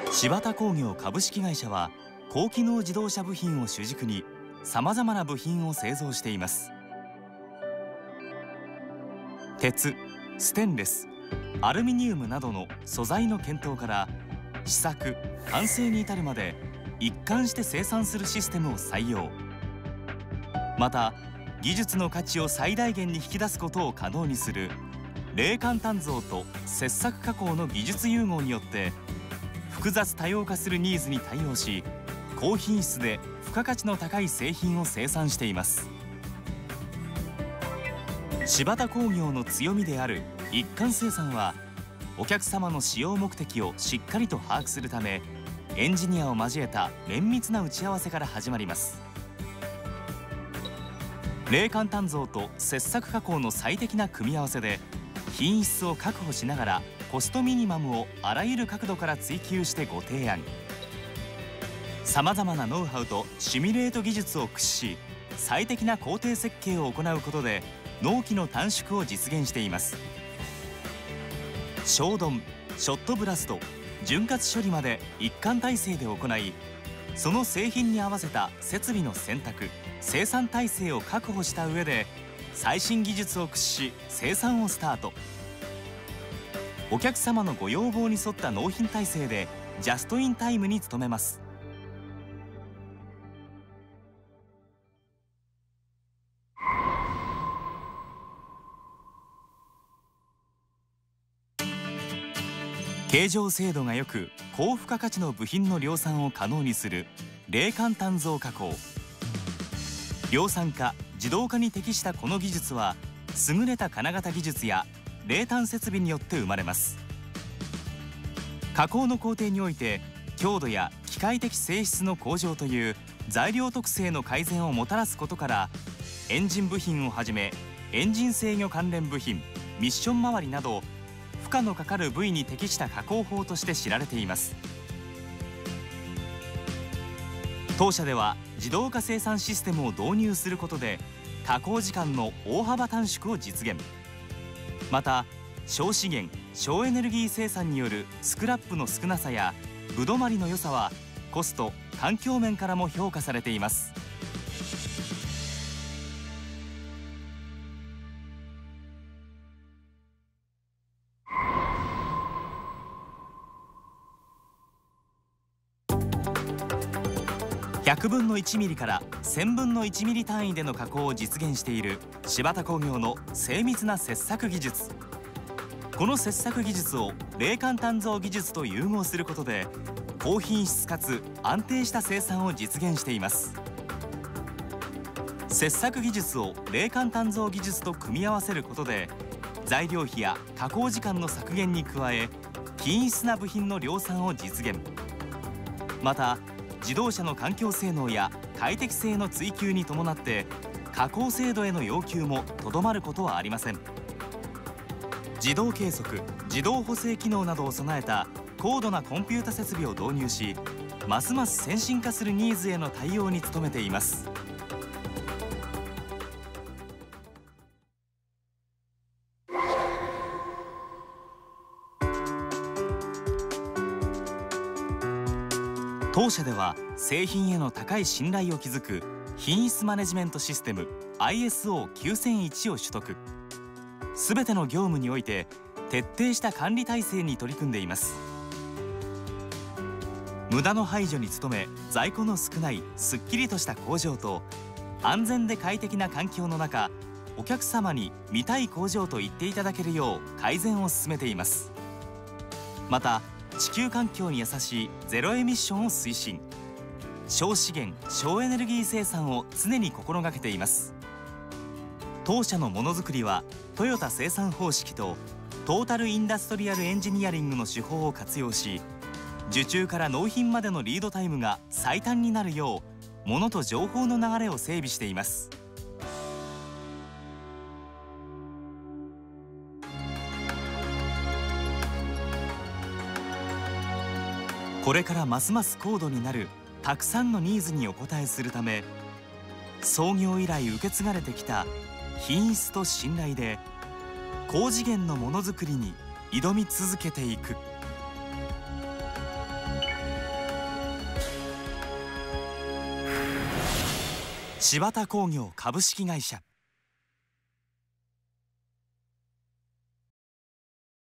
柴田工業株式会社は高機能自動車部品を主軸にさまざまな部品を製造しています。鉄、ステンレス、アルミニウムなどの素材の検討から試作・完成に至るまで一貫して生産するシステムを採用。また技術の価値を最大限に引き出すことを可能にする冷間鍛造と切削加工の技術融合によって複雑多様化するニーズに対応し、高品質で付加価値の高い製品を生産しています。柴田工業の強みである一貫生産は、お客様の使用目的をしっかりと把握するため、エンジニアを交えた綿密な打ち合わせから始まります。冷間鍛造と切削加工の最適な組み合わせで品質を確保しながらコストミニマムをあらゆる角度から追求してご提案。さまざまなノウハウとシミュレート技術を駆使し、最適な工程設計を行うことで納期の短縮を実現しています。焼丼、ショットブラスト、潤滑処理まで一貫体制で行い、その製品に合わせた設備の選択・生産体制を確保した上で最新技術を駆使し生産をスタート。お客様のご要望に沿った納品体制でジャストインタイムに努めます。形状精度が良く高付加価値の部品の量産を可能にする冷間鍛造加工。量産化・自動化に適したこの技術は、優れた金型技術や冷鍛設備によって生まれます。加工の工程において強度や機械的性質の向上という材料特性の改善をもたらすことから、エンジン部品をはじめエンジン制御関連部品、ミッション周りなど負荷のかかる部位に適した加工法として知られています。当社では自動化生産システムを導入することで加工時間の大幅短縮を実現。また省資源・省エネルギー生産によるスクラップの少なさやぶどまりの良さはコスト・環境面からも評価されています。100分の1ミリから1000分の1ミリ単位での加工を実現している柴田工業の精密な切削技術。この切削技術を冷間鍛造技術と融合することで高品質かつ安定した生産を実現しています。切削技術を冷間鍛造技術と組み合わせることで材料費や加工時間の削減に加え、均質な部品の量産を実現。また自動車の環境性能や快適性の追求に伴って加工精度への要求もとどまることはありません。自動計測・自動補正機能などを備えた高度なコンピュータ設備を導入し、ますます先進化するニーズへの対応に努めています。当社では製品への高い信頼を築く品質マネジメントシステム ISO9001 を取得。すべての業務において徹底した管理体制に取り組んでいます。無駄の排除に努め、在庫の少ないすっきりとした工場と安全で快適な環境の中、お客様に見たい工場と言っていただけるよう改善を進めています。また地球環境に優しいゼロエミッションを推進。省資源・省エネルギー生産を常に心がけています。当社のものづくりはトヨタ生産方式とトータルインダストリアルエンジニアリングの手法を活用し、受注から納品までのリードタイムが最短になるよう物と情報の流れを整備しています。これからますます高度になるたくさんのニーズにお応えするため、創業以来受け継がれてきた品質と信頼で高次元のものづくりに挑み続けていく。 柴田工業株式会社。